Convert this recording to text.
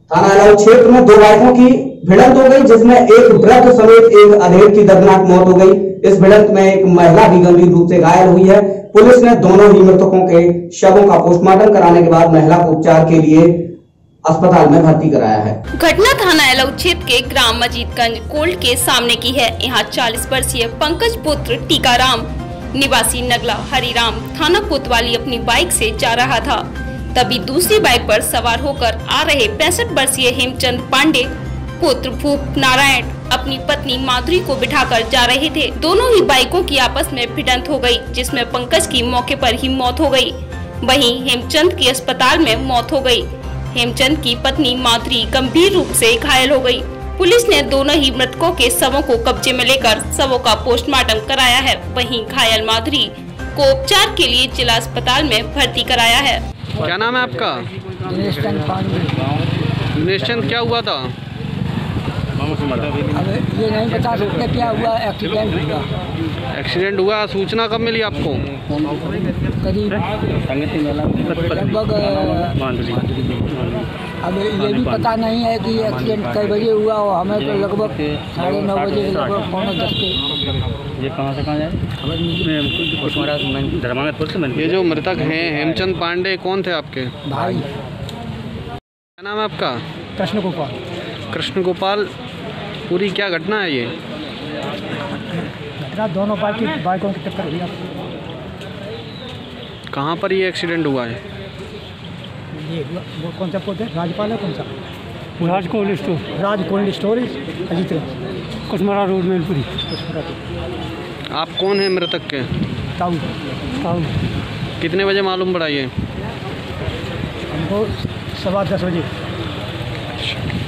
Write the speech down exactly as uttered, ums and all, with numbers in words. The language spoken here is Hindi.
थाना एलाऊ क्षेत्र में दो बाइकों की भिड़ंत हो गई, जिसमें एक वृद्ध समेत एक अधेड़ की दर्दनाक मौत हो गई। इस भिड़ंत में एक महिला भी गंभीर रूप से घायल हुई है। पुलिस ने दोनों ही मृतकों के शवों का पोस्टमार्टम कराने के बाद महिला को उपचार के लिए अस्पताल में भर्ती कराया है। घटना थाना एलाऊ क्षेत्र के ग्राम मजीदगंज कोल्ड के सामने की है। यहाँ चालीस वर्षीय पंकज पुत्र टीकाराम निवासी नगला हरिराम थाना कोतवाली अपनी बाइक से जा रहा था। तभी दूसरी बाइक पर सवार होकर आ रहे पैंसठ वर्षीय हेमचंद पांडे पुत्र भूप नारायण अपनी पत्नी माधुरी को बिठाकर जा रहे थे। दोनों ही बाइकों की आपस में भिड़ंत हो गई, जिसमें पंकज की मौके पर ही मौत हो गई। वहीं हेमचंद की अस्पताल में मौत हो गई। हेमचंद की पत्नी माधुरी गंभीर रूप से घायल हो गई। पुलिस ने दोनों ही मृतकों के शवों को कब्जे में लेकर शवों का पोस्टमार्टम कराया है। वहीं घायल माधुरी को उपचार के लिए जिला अस्पताल में भर्ती कराया है। क्या नाम है आपका? दिनेश चंद, क्या हुआ था? अब ये नहीं बता सकते क्या हुआ। एक्सीडेंट हुआ। एक्सीडेंट हुआ, सूचना कब मिली आपको? करीब लगभग अब ये भी पता नहीं है कि एक्सीडेंट कई बजे हुआ और हमें तो लगभग साढ़े नौ बजे लगभग पौने दस के। ये कहाँ से कहाँ जाए? ये जो मृतक हैं हेमचंद पांडे कौन थे आपके भाई? क्या नाम है आपका? कृष्ण गोपाल। कृष्ण गोपाल, पूरी क्या घटना है ये? घटना दोनों बाइक की बाइकों की टक्कर हुई। कहाँ पर ये एक्सीडेंट हुआ है? ये वो कौन सा पोते राजपाल है? कौन सा? Raj cold store. Raj cold storage Ajit Kushmara road Melpuri. आप कौन है मृतक के? ताऊ। ताऊ। कितने बजे मालूम पड़ा ये? हमको सवा दस बजे।